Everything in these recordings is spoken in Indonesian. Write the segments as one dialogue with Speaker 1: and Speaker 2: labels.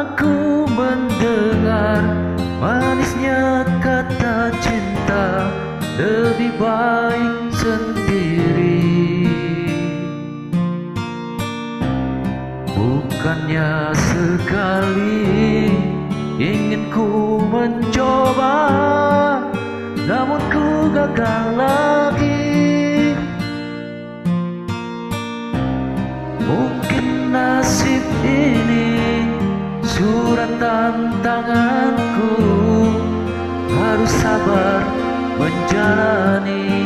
Speaker 1: Aku mendengar manisnya kata cinta, lebih baik sendiri. Bukannya sekali ingin ku mencoba, namun ku gagal lagi. Mungkin nasib ini suratan tanganku, harus sabar menjalani.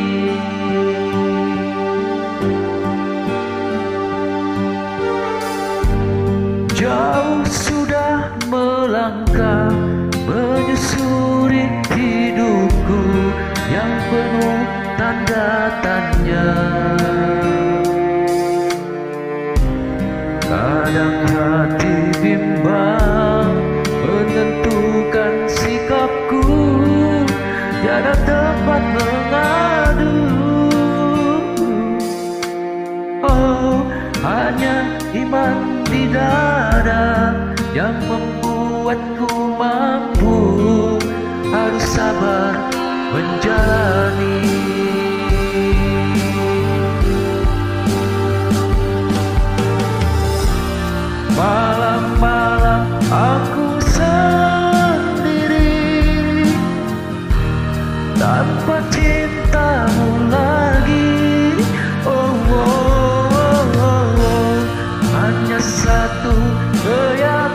Speaker 1: Jauh sudah melangkah menyusuri hidupku yang penuh tanda tanya. Kadang hati bimbang menentukan sikapku, tiada tempat mengadu. Oh, hanya iman di dada yang membuatku mampu, harus sabar menjalani. Malam-malam aku sendiri, tanpa cintamu lagi. Oh, oh, oh, oh. Hanya satu keyakinan,